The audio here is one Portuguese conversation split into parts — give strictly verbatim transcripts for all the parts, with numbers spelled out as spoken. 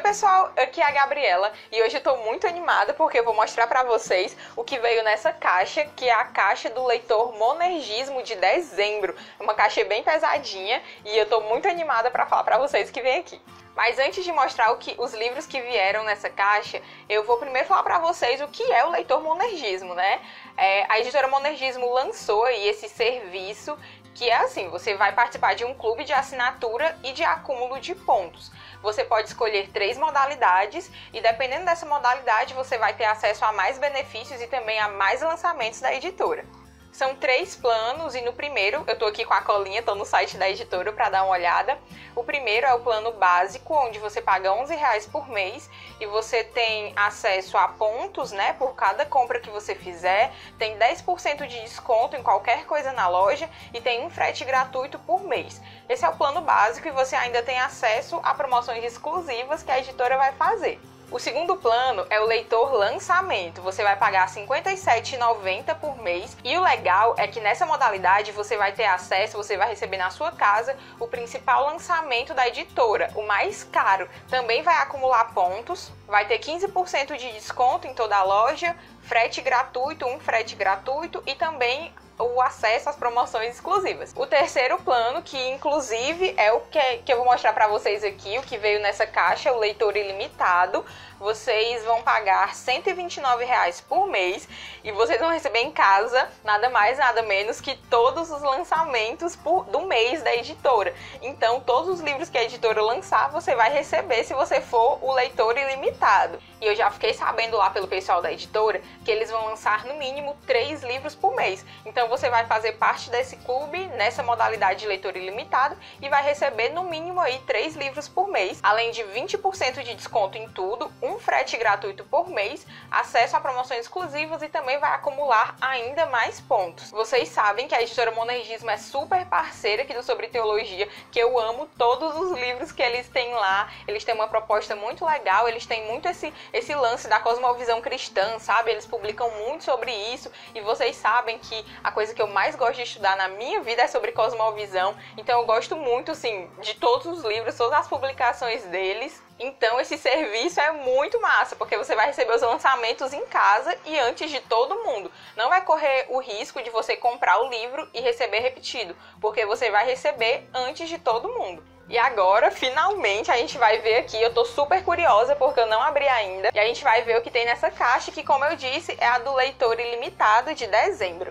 pessoal, aqui é a Gabriela e hoje eu tô muito animada porque eu vou mostrar pra vocês o que veio nessa caixa, que é a caixa do leitor Monergismo de dezembro. É uma caixa bem pesadinha e eu tô muito animada pra falar pra vocês o que vem aqui. Mas antes de mostrar o que, os livros que vieram nessa caixa, eu vou primeiro falar pra vocês o que é o leitor Monergismo, né? É, a editora Monergismo lançou aí esse serviço que é assim, você vai participar de um clube de assinatura e de acúmulo de pontos. Você pode escolher três modalidades e dependendo dessa modalidade você vai ter acesso a mais benefícios e também a mais lançamentos da editora. São três planos e no primeiro, eu tô aqui com a colinha, tô no site da editora para dar uma olhada. O primeiro é o plano básico, onde você paga onze reais por mês e você tem acesso a pontos, né, por cada compra que você fizer. Tem dez por cento de desconto em qualquer coisa na loja e tem um frete gratuito por mês. Esse é o plano básico e você ainda tem acesso a promoções exclusivas que a editora vai fazer. O segundo plano é o leitor lançamento, você vai pagar cinquenta e sete reais e noventa centavos por mês e o legal é que nessa modalidade você vai ter acesso, você vai receber na sua casa o principal lançamento da editora, o mais caro. Também vai acumular pontos, vai ter quinze por cento de desconto em toda a loja, frete gratuito, um frete gratuito e também o acesso às promoções exclusivas. O terceiro plano, que inclusive é o que, que eu vou mostrar para vocês aqui, o que veio nessa caixa, o leitor ilimitado. Vocês vão pagar cento e vinte e nove reais por mês e vocês vão receber em casa nada mais, nada menos que todos os lançamentos por, do mês da editora. Então, todos os livros que a editora lançar, você vai receber se você for o leitor ilimitado. E eu já fiquei sabendo lá pelo pessoal da editora que eles vão lançar no mínimo três livros por mês. Então, você vai fazer parte desse clube nessa modalidade de leitor ilimitado e vai receber no mínimo aí três livros por mês, além de vinte por cento de desconto em tudo, um frete gratuito por mês, acesso a promoções exclusivas e também vai acumular ainda mais pontos. Vocês sabem que a editora Monergismo é super parceira aqui do Sobre Teologia, que eu amo todos os livros que eles têm lá. Eles têm uma proposta muito legal, eles têm muito esse, esse lance da cosmovisão cristã, sabe? Eles publicam muito sobre isso e vocês sabem que a coisa que eu mais gosto de estudar na minha vida é sobre cosmovisão, então eu gosto muito, assim, de todos os livros, todas as publicações deles. Então esse serviço é muito massa, porque você vai receber os lançamentos em casa e antes de todo mundo. Não vai correr o risco de você comprar o livro e receber repetido, porque você vai receber antes de todo mundo. E agora, finalmente, a gente vai ver aqui, eu tô super curiosa porque eu não abri ainda, e a gente vai ver o que tem nessa caixa, que como eu disse, é a do leitor ilimitado de dezembro.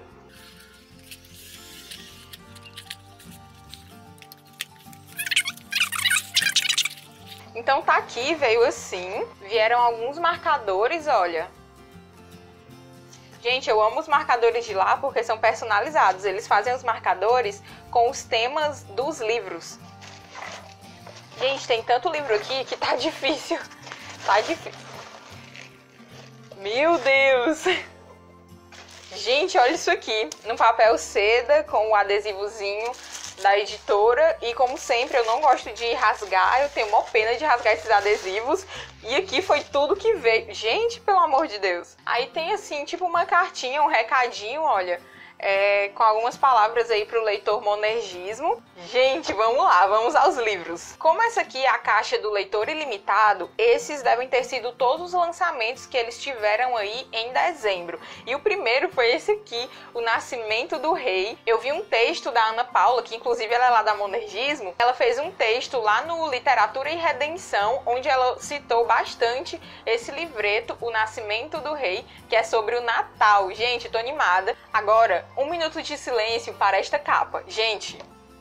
Então tá aqui, veio assim, vieram alguns marcadores, olha. Gente, eu amo os marcadores de lá porque são personalizados, eles fazem os marcadores com os temas dos livros. Gente, tem tanto livro aqui que tá difícil, tá difícil. Meu Deus! Gente, olha isso aqui, no papel seda com o adesivozinho da editora e como sempre eu não gosto de rasgar, eu tenho uma pena de rasgar esses adesivos e aqui foi tudo que veio. Gente, pelo amor de Deus. Aí tem assim, tipo uma cartinha, um recadinho, olha, é, com algumas palavras aí para o leitor Monergismo. Gente, vamos lá, vamos aos livros. Como essa aqui é a caixa do leitor ilimitado, esses devem ter sido todos os lançamentos que eles tiveram aí em dezembro. E o primeiro foi esse aqui, O Nascimento do Rei. Eu vi um texto da Ana Paula, que inclusive ela é lá da Monergismo. Ela fez um texto lá no Literatura e Redenção, onde ela citou bastante esse livreto, O Nascimento do Rei, que é sobre o Natal. Gente, tô animada. Agora, um minuto de silêncio para esta capa. Gente,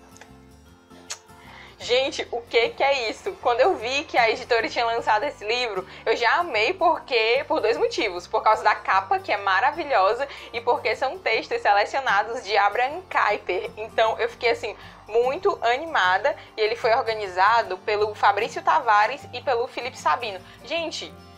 gente, o que que é isso? Quando eu vi que a editora tinha lançado esse livro, eu já amei porque, por dois motivos. Por causa da capa, que é maravilhosa, e porque são textos selecionados de Abraham Kuyper. Então eu fiquei assim, muito animada. E ele foi organizado pelo Fabrício Tavares e pelo Felipe Sabino. Gente,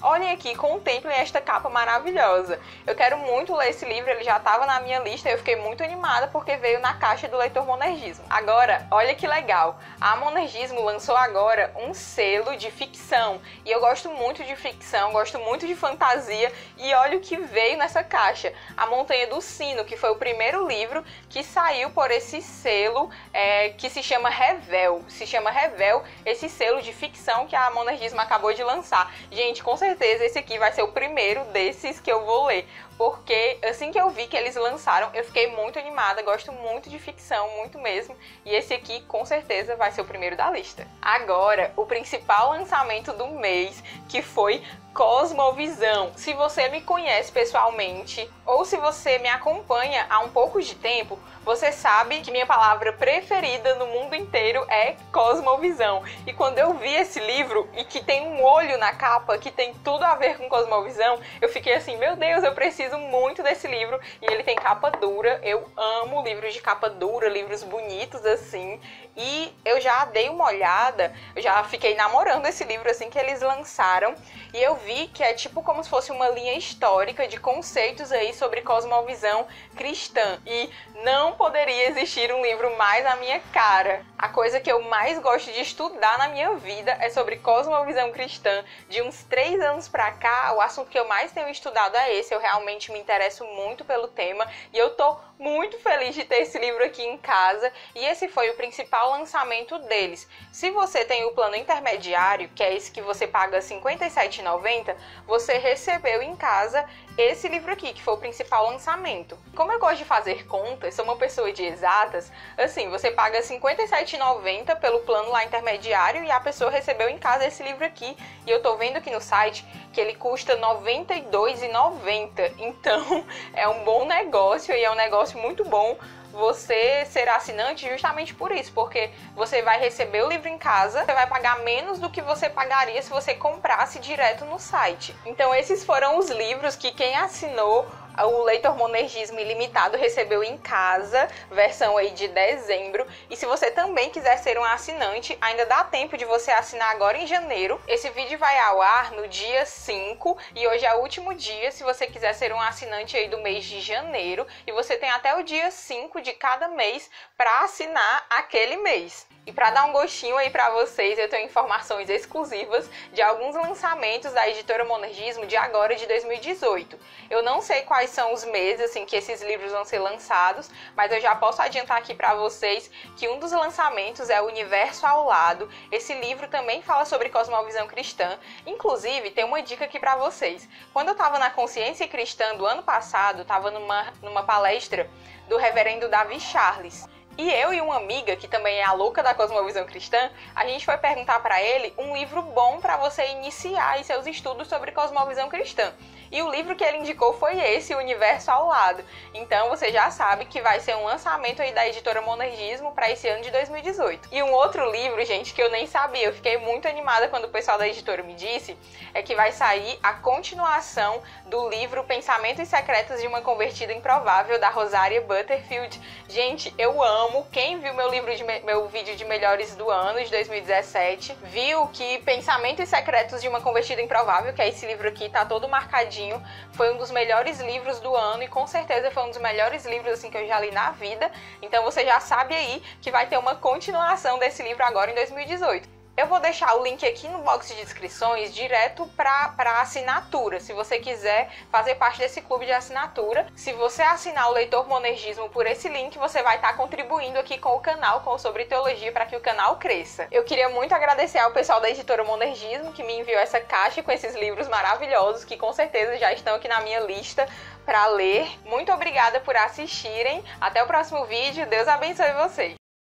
Olhem aqui, contemplem esta capa maravilhosa. Eu quero muito ler esse livro, ele já estava na minha lista e eu fiquei muito animada porque veio na caixa do Leitor Monergismo. Agora, olha que legal, a Monergismo lançou agora um selo de ficção e eu gosto muito de ficção, gosto muito de fantasia e olha o que veio nessa caixa. A Montanha do Sino, que foi o primeiro livro que saiu por esse selo é, que se chama Revel. Se chama Revel, esse selo de ficção que a Monergismo acabou de lançar. Gente, com certeza esse aqui vai ser o primeiro desses que eu vou ler, porque assim que eu vi que eles lançaram, eu fiquei muito animada, gosto muito de ficção, muito mesmo, e esse aqui com certeza vai ser o primeiro da lista. Agora, o principal lançamento do mês, que foi Cosmovisão. Se você me conhece pessoalmente ou se você me acompanha há um pouco de tempo, você sabe que minha palavra preferida no mundo inteiro é Cosmovisão. E quando eu vi esse livro e que tem um olho na capa que tem tudo a ver com Cosmovisão, eu fiquei assim, meu Deus, eu preciso muito desse livro. E ele tem capa dura, eu amo livros de capa dura, livros bonitos assim. E eu já dei uma olhada, eu já fiquei namorando esse livro assim que eles lançaram. E eu vi que é tipo como se fosse uma linha histórica de conceitos aí sobre cosmovisão cristã. E não poderia existir um livro mais à minha cara. A coisa que eu mais gosto de estudar na minha vida é sobre cosmovisão cristã. De uns três anos pra cá, o assunto que eu mais tenho estudado é esse. Eu realmente me interesso muito pelo tema e eu tô muito feliz de ter esse livro aqui em casa. E esse foi o principal lançamento deles. Se você tem o plano intermediário, que é esse que você paga cinquenta e sete reais e noventa centavos, você recebeu em casa esse livro aqui, que foi o principal lançamento. Como eu gosto de fazer contas, sou uma pessoa de exatas, assim, você paga cinquenta e sete reais e noventa centavos pelo plano lá intermediário e a pessoa recebeu em casa esse livro aqui. E eu tô vendo aqui no site que ele custa noventa e dois reais e noventa centavos. Então, é um bom negócio e é um negócio muito bom você ser assinante justamente por isso, porque você vai receber o livro em casa, você vai pagar menos do que você pagaria se você comprasse direto no site. Então esses foram os livros que quem assinou o Leitor Monergismo Ilimitado recebeu em casa, versão aí de dezembro. E se você também quiser ser um assinante, ainda dá tempo de você assinar agora em janeiro. Esse vídeo vai ao ar no dia cinco e hoje é o último dia se você quiser ser um assinante aí do mês de janeiro. E você tem até o dia cinco de cada mês para assinar aquele mês. E para dar um gostinho aí para vocês, eu tenho informações exclusivas de alguns lançamentos da editora Monergismo de agora, de dois mil e dezoito. Eu não sei quais são os meses assim que esses livros vão ser lançados, mas eu já posso adiantar aqui para vocês que um dos lançamentos é O Universo ao Lado. Esse livro também fala sobre cosmovisão cristã. Inclusive, tem uma dica aqui para vocês. Quando eu estava na Consciência Cristã do ano passado, estava numa, numa palestra do reverendo Davi Charles. E eu e uma amiga, que também é a louca da cosmovisão cristã, a gente foi perguntar para ele um livro bom para você iniciar aí seus estudos sobre cosmovisão cristã. E o livro que ele indicou foi esse, O Universo ao Lado. Então você já sabe que vai ser um lançamento aí da editora Monergismo para esse ano de dois mil e dezoito. E um outro livro, gente, que eu nem sabia, eu fiquei muito animada quando o pessoal da editora me disse, é que vai sair a continuação do livro Pensamentos Secretos de uma Convertida Improvável, da Rosaria Butterfield. Gente, eu amo. Quem viu meu livro de meu vídeo de melhores do ano, de dois mil e dezessete, viu que Pensamentos Secretos de uma Convertida Improvável, que é esse livro aqui, tá todo marcadinho, foi um dos melhores livros do ano e com certeza foi um dos melhores livros assim que eu já li na vida. Então você já sabe aí que vai ter uma continuação desse livro agora em dois mil e dezoito. Eu vou deixar o link aqui no box de descrições direto para assinatura, se você quiser fazer parte desse clube de assinatura. Se você assinar o Leitor Monergismo por esse link, você vai estar contribuindo aqui com o canal, com o Sobre Teologia, para que o canal cresça. Eu queria muito agradecer ao pessoal da editora Monergismo, que me enviou essa caixa com esses livros maravilhosos, que com certeza já estão aqui na minha lista para ler. Muito obrigada por assistirem. Até o próximo vídeo. Deus abençoe vocês.